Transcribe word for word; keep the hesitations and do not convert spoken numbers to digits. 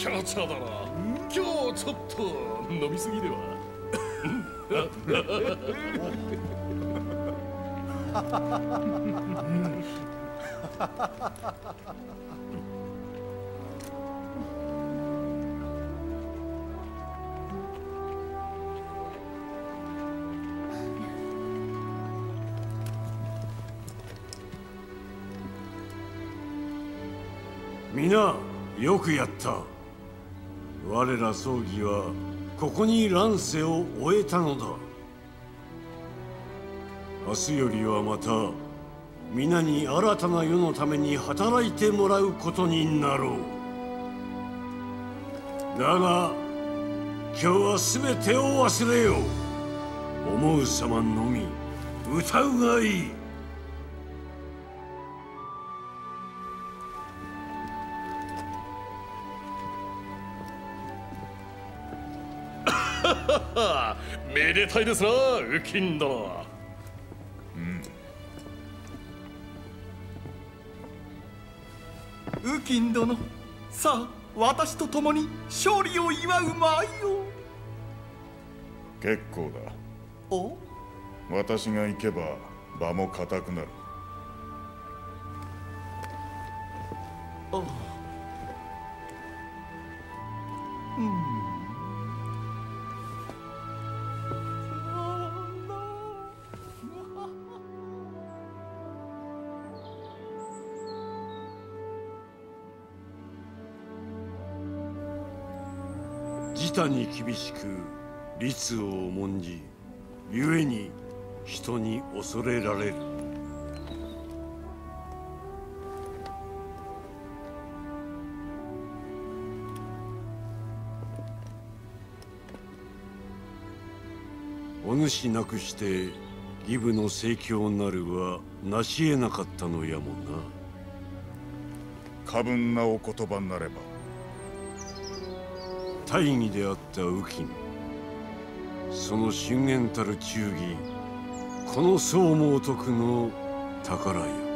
キャーチャーだな。今日ちょっと飲みすぎでは。 皆よくやった。我ら葬儀はここに乱世を終えたのだ。明日よりはまた皆に新たな世のために働いてもらうことになろう。だが今日は全てを忘れよう。思う様のみ歌うがいい。 めでたいですな、ウキン殿。 うん、ウキン殿、さあ私と共に勝利を祝うまいよ。 結構だ。 お？ 私が行けば場も固くなる。 あ、うん。 自他に厳しく律を重んじ、故に人に恐れられる。お主なくして義父の盛況なるは成し得なかったのやもな。 過分なお言葉になれば。 大義であった雨金、その峻厳たる忠義、この宋猛徳の宝よ。